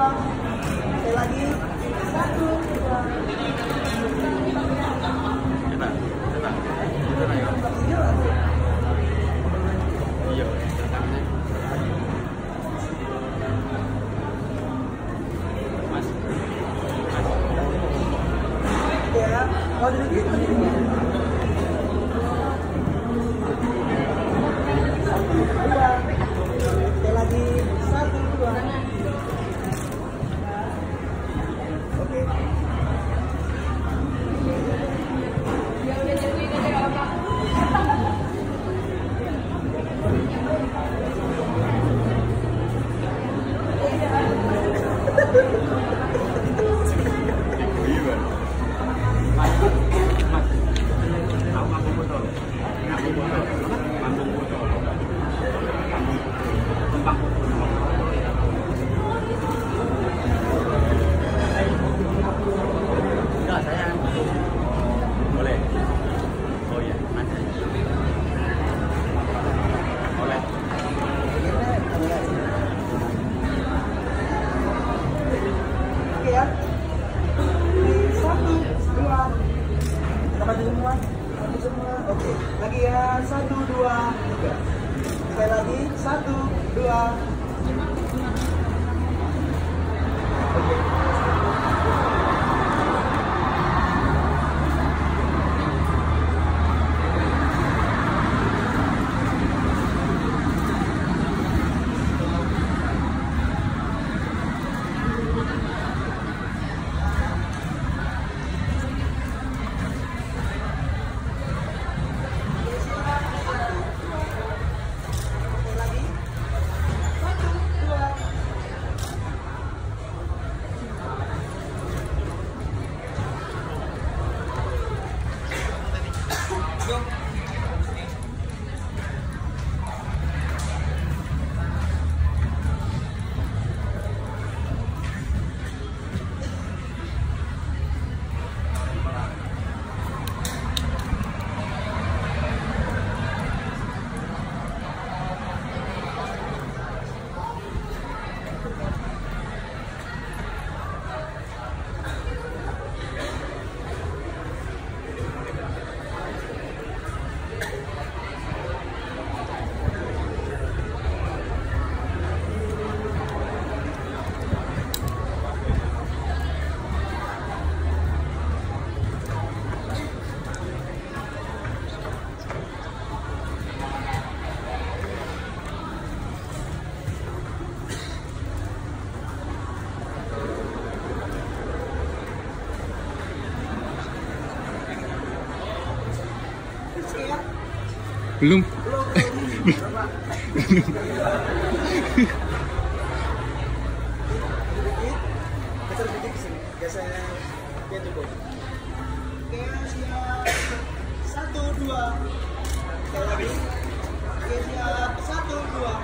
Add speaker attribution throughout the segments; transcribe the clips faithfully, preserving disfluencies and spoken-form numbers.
Speaker 1: dua. Sekali lagi. Satu, dua.
Speaker 2: Cepat, cepat. Cepat ayo. Iya. Mas.
Speaker 1: Ya, mau jadi gitu. Sekali lagi. Satu, dua. Oke. Oke, lagi ya, satu, dua, tiga. Sekali lagi, satu, dua. Oke.
Speaker 3: Belum.
Speaker 1: Geser sedikit sini, geser dia cukup. Oke, siap. Satu, dua. Sekali lagi. Oke, siap. Satu, dua.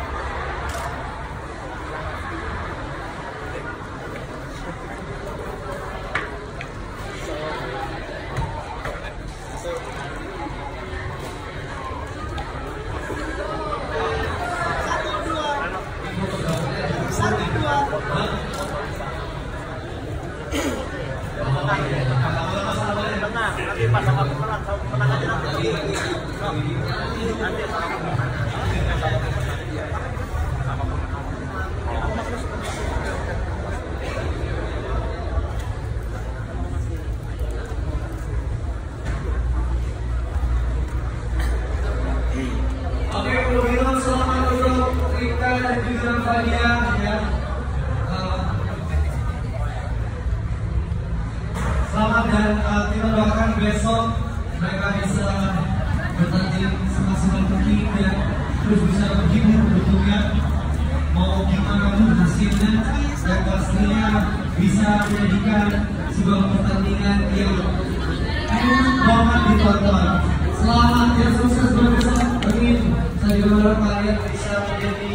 Speaker 2: Nanti pas sama pemenang, menang aja nanti. Nanti sama pemenang.
Speaker 4: Oke, kemudian selamat untuk Rika dan juga Fadia ya. Selamat dan uh, kita doakan besok mereka bisa bertanding semaksimal mungkin dan terus bisa menghibur tentunya, mau gimana pun hasilnya, dan pastinya bisa menjadikan sebuah pertandingan yang enak banget ditonton. Selamat dan sukses besok. Amin. Saya juga berharap kalian bisa menjadi